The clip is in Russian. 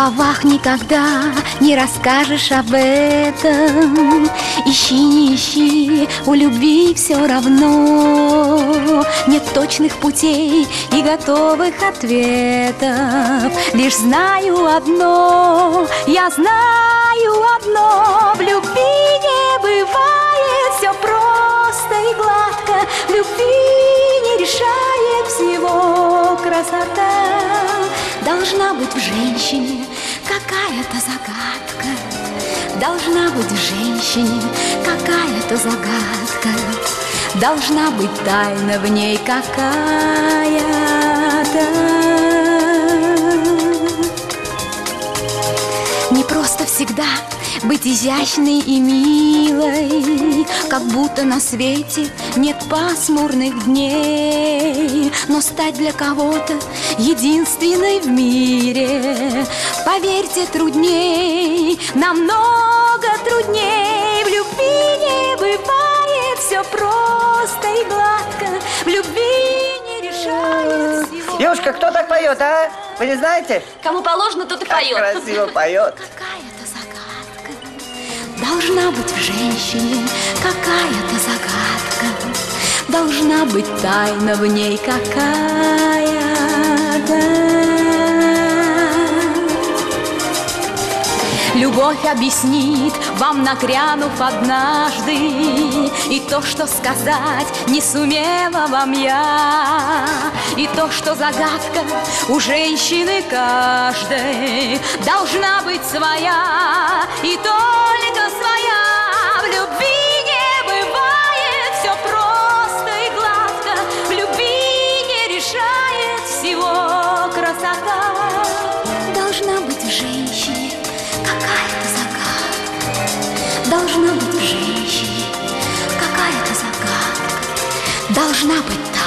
словах никогда не расскажешь об этом. Ищи, не ищи, у любви все равно. Нет точных путей и готовых ответов. Лишь знаю одно, я знаю одно: в любви не бывает все просто и гладко. В любви не решает всего красота. Должна быть в женщине какая-то загадка. Должна быть в женщине какая-то загадка. Должна быть тайна в ней какая-то. Не просто всегда быть изящной и милой, как будто на свете нет пасмурных дней. Но стать для кого-то единственной в мире, поверьте, трудней, намного трудней. В любви не бывает все просто и гладко. В любви не решает всего. Девушка, кто так поет, а? Вы не знаете? Кому положено, тот и поет. Красиво поет. Какая-то загадка. Должна быть в женщине какая-то загадка. Должна быть тайна в ней какая-то. Любовь объяснит вам, нагрянув однажды, и то, что сказать не сумела вам я, и то, что загадка у женщины каждой должна быть своя, и только своя. В любви не бывает все просто и гладко. В любви не решает всего красота. Должна быть в женщине какая-то загадка. Должна быть в женщине какая-то загадка. Должна быть